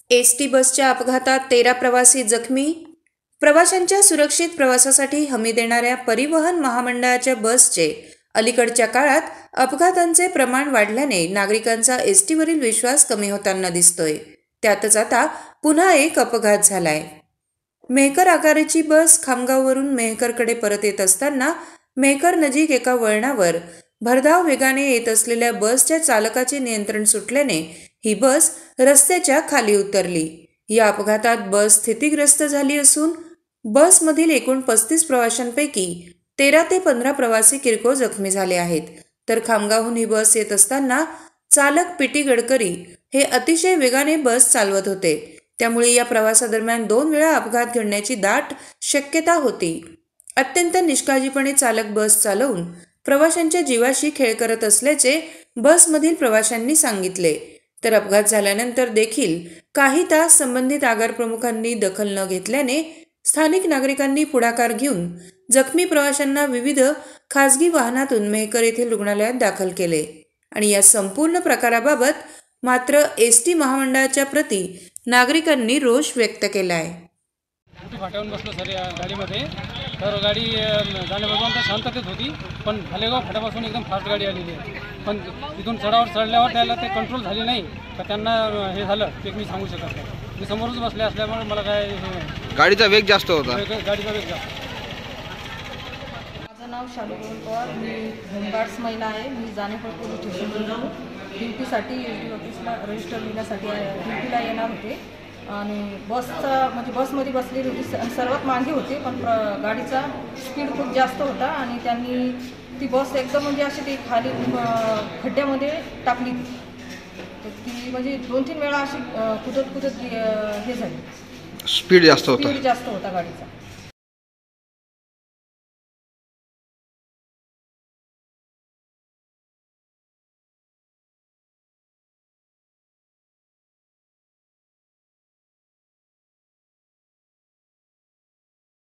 ST बसच्या अपघातात 13 प्रवासी जखमी. प्रवाशांच्या सुरक्षित प्रवासासाठी हमी देणाऱ्या परिवहन महामंडळाच्या बसचे अलीकडच्या काळात अपघातांचे प्रमाण वाढल्याने नागरिकांचा एसटीवरील विश्वास कमी होताना दिसतोय. त्यातच आता पुन्हा एक अपघात झालाय. मेहकर आगाराची बस खामगाववरून मेहकरकडे परत येत असताना मेहकर नजीक एका वळणावर भरधाव वेगाने येत असलेल्या बसच्या चालकाचे नियंत्रण सुटल्याने ही बस रस्त्याच्या खाली उतरली. या अपघातात बस स्थितीग्रस्त झाली असून बसमधील एकूण 35 प्रवाशांपैकी 13 ते 15 प्रवासी किरकोळ जखमी झाले आहेत. तर खामगावहून ही बस येत असताना चालक पीटी गडकरी हे अतिशय वेगाने बस चालवत होते. त्यामुळे या प्रवासादरम्यान 2 वेळा अपघात घडण्याची दाट शक्यता होती. अत्यंत निष्काळजीपणे चालक बस चालवून प्रवाशांच्या जीवाशी खेळ करत असल्याचे बसमधील प्रवाशांनी सांगितले. तर अपघात झाल्यानंतर देखील काही तास संबंधित आगार प्रमुखांनी दखल न घेतल्याने स्थानिक नागरिकांनी पुढाकार घेऊन जखमी प्रवाशांना विविध खासगी वाहनातून मेहकर येथील रुग्णालयात दाखल केले. आणि या संपूर्ण प्रकाराबाबत मात्र एसटी महामंडळाच्या प्रती नागरिकांनी रोष व्यक्त केला आहे. फाट्यावरून बसलो सर या गाडीमध्ये. तर गाडी जाण्यापासून तर शांततेत होती, पण भालेगाव फाट्यापासून एकदम फास्ट गाडी आलेली आहे. पण तिथून चढल्यावर त्याला ते कंट्रोल झाली नाही, तर त्यांना हे झालं ते मी सांगू शकत नाही. मी समोरच बसले असल्यामुळे मला काय गाडीचा वेग जास्त होता. गाडीचा वेग जास्त. माझं नाव शालू पवार, मी होमगार्ड्स महिला आहे. मी जानेफळ पोलीस स्टेशनवरून ड्युटीसाठी एसडी ऑफिसला रजिस्टर देण्यासाठी ड्युटीला येणार होते. आणि बसमध्ये बसलेली होती, सर्वात मागे होते. पण गाडीचा स्पीड खूप जास्त होता आणि त्यांनी ती बस एकदम अशी ती खाली खड्ड्यामध्ये टाकली. ती म्हणजे 2-3 वेळा अशी कुदत हे झाली. स्पीड जास्त होता गाडीचा.